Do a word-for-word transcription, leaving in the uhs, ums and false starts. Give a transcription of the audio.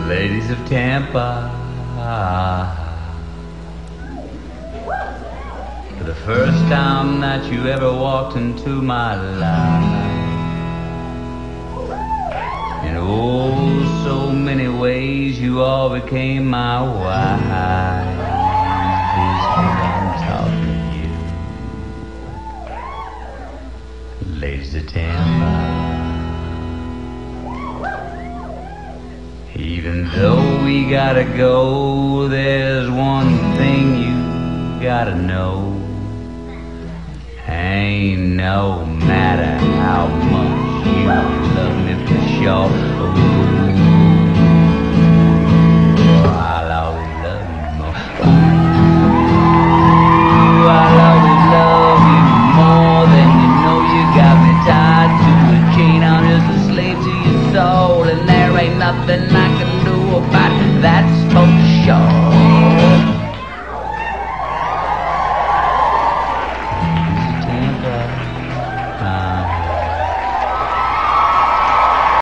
Ladies of Tampa, for the first time that you ever walked into my life, in oh so many ways you all became my wife. Is what I'm talking to you, ladies of Tampa. Even though we gotta go, there's one thing you gotta know. Ain't no matter how much you love me for sure, ooh, I'll always love you more. Ooh, I'll always love you more than you know. You got me tied to a chain, I'm just a slave to your soul, and there ain't nothing I can do about that. Smoke